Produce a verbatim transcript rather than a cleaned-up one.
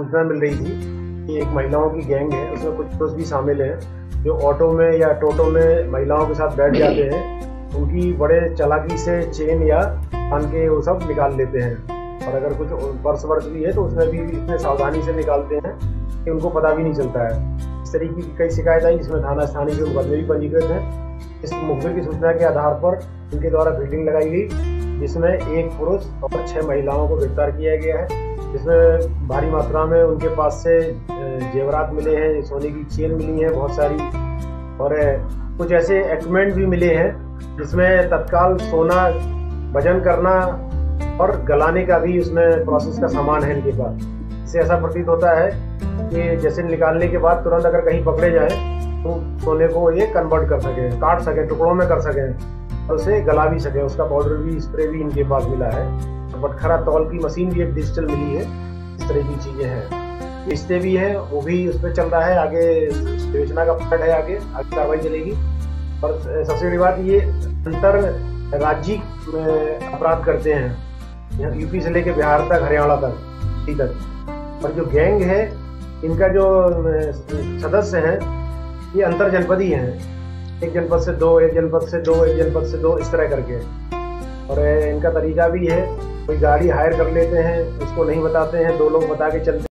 सूचना मिल रही थी कि एक महिलाओं की गैंग है, उसमें कुछ दोस्त भी शामिल हैं जो ऑटो में या टोटो में महिलाओं के साथ बैठ जाते हैं। उनकी बड़े चालाकी से चेन या कान के वो सब निकाल लेते हैं, और अगर कुछ पर्स वर्स भी है तो उसमें भी इतने सावधानी से निकालते हैं कि उनको पता भी नहीं चलता है। इस तरीके की कई शिकायत आई, जिसमें थाना स्थानीय के मुकदमे भी पंजीकृत हैं। इस मुखबिर की सूचना के आधार पर इनके द्वारा फील्डिंग लगाई गई, जिसमें एक पुरुष और छह महिलाओं को गिरफ्तार किया गया है, जिसमें भारी मात्रा में उनके पास से जेवरात मिले हैं, सोने की चेन मिली है बहुत सारी, और कुछ ऐसे इक्विपमेंट भी मिले हैं जिसमें तत्काल सोना वजन करना और गलाने का भी उसमें प्रोसेस का सामान है इनके पास। इससे ऐसा प्रतीत होता है कि जैसे निकालने के बाद तुरंत अगर कहीं पकड़े जाए तो सोने को ये कन्वर्ट कर सके, काट सके, टुकड़ों में कर सके और उसे गला भी सके। उसका पाउडर भी, स्प्रे भी इनके पास मिला है। बटखरा तौल की मशीन भी एक डिजिटल मिली है। इस तरह की चीज़ें हैं। रिश्ते भी हैं, वो भी उस पर चल रहा है। आगे विवेचना का पार्ट है, आगे आगे कार्रवाई चलेगी। और सबसे बड़ी बात, ये अंतर राज्य अपराध करते हैं, यूपी से लेके बिहार तक, हरियाणा तक तक और जो गैंग है, इनका जो सदस्य हैं ये अंतर जनपदी हैं। एक जनपद से दो, एक जनपद से दो, एक जनपद से दो, इस तरह करके। और इनका तरीका भी है, कोई गाड़ी हायर कर लेते हैं, उसको नहीं बताते हैं, दो लोग बता के चलते